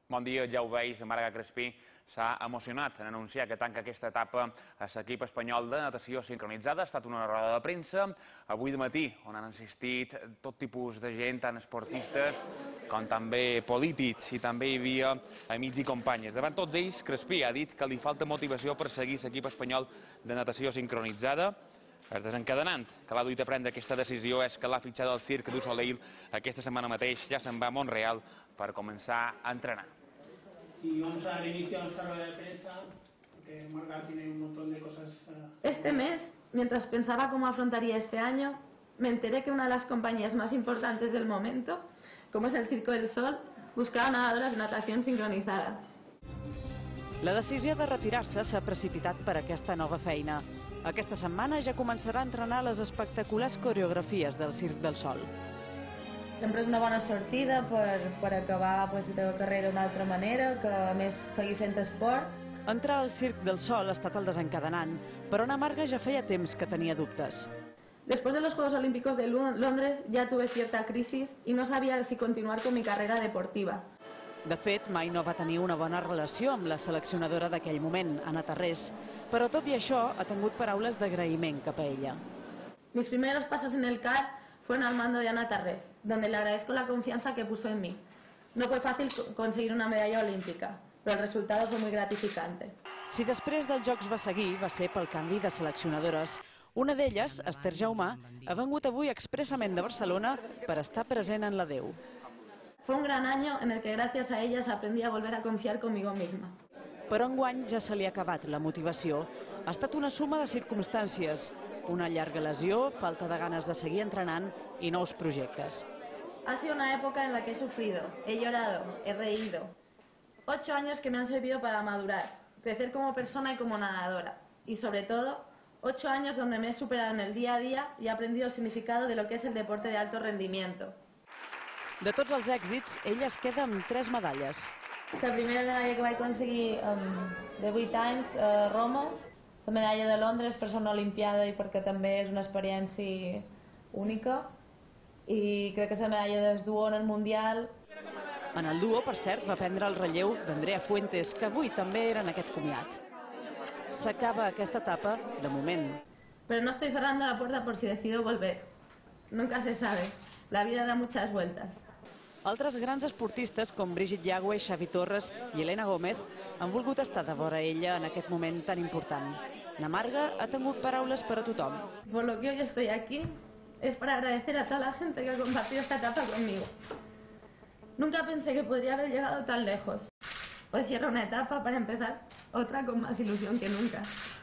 Bon dia, ja ho veus, Marga Crespí s'ha emocionat en anunciar que tanca aquesta etapa a l'equip espanyol de natació sincronitzada. Ha estat una roda de premsa avui de matí, on han assistit tot tipus de gent, tant esportistes com també polítics, i també hi havia amics i companyes. Davant tots ells, Crespí ha dit que li falta motivació per seguir l'equip espanyol de natació sincronitzada. El desencadenant que l'ha dut a prendre aquesta decisió és que l'ha fitxat al Cirque du Soleil. Aquesta setmana mateix ja se'n va a Montreal per començar a entrenar. Y vamos a dar inicio a nuestra rueda de prensa, porque Marga tiene un montón de cosas. Este mes, mientras pensaba cómo afrontaría este año, me enteré que una de las compañías más importantes del momento, como es el Circo del Sol, buscaba nadadoras de natación sincronizada. La decisió de retirar-se s'ha precipitat per aquesta nova feina. Aquesta setmana ja començarà a entrenar les espectaculars coreografies del Cirque del Sol. Sempre és una bona sortida per acabar la teva carrera d'una altra manera, que a més seguir fent esport. Entrar al Cirque del Sol ha estat el desencadenant, però Ana Marga ja feia temps que tenia dubtes. Después de los Juegos Olímpicos de Londres ya tuve cierta crisis y no sabía si continuar con mi carrera deportiva. De fet, mai no va tenir una bona relació amb la seleccionadora d'aquell moment, Anna Tarrés, però tot i això ha tingut paraules d'agraïment cap a ella. Mis primeros pasos en el CAR fueron al mando de Anna Tarrés, donde le agradezco la confianza que puso en mí. No fue fácil conseguir una medalla olímpica, pero el resultado fue muy gratificante. Si després dels Jocs va seguir, va ser pel canvi de seleccionadores. Una d'elles, Esther Jaumà, ha vengut avui expressament de Barcelona per estar present en la 10. Fue un gran año en el que gracias a ellas aprendí a volver a confiar conmigo misma. Però enguany ja se li ha acabat la motivació. Ha estat una suma de circumstàncies, una llarga lesió, falta de ganes de seguir entrenant i nous projectes. Ha sido una época en la que he sufrido, he llorado, he reído. 8 años que me han servido para madurar, crecer como persona y como nadadora. Y sobre todo, 8 años donde me he superado en el día a día y he aprendido el significado de lo que es el deporte de alto rendimiento. De tots els èxits, ella es queda amb 3 medalles. La primera medalla que vaig aconseguir de 8 anys a Roma, la medalla de Londres per ser una olimpiada i perquè també és una experiència única, i crec que és la medalla del duo en el Mundial. En el duo, per cert, va prendre el relleu d'Andrea Fuentes, que avui també era en aquest comiat. S'acaba aquesta etapa, de moment. Pero no estoy cerrando la puerta por si decido volver. Nunca se sabe. La vida da muchas vueltas. Altres grans esportistes com Brigitte Yagüe, Xavi Torres i Elena Gómez han volgut estar de vora ella en aquest moment tan important. Ana Marga ha tingut paraules per a tothom. Por lo que hoy estoy aquí es para agradecer a toda la gente que ha compartido esta etapa conmigo. Nunca pensé que podría haber llegado tan lejos. Hoy cierro una etapa para empezar otra con más ilusión que nunca.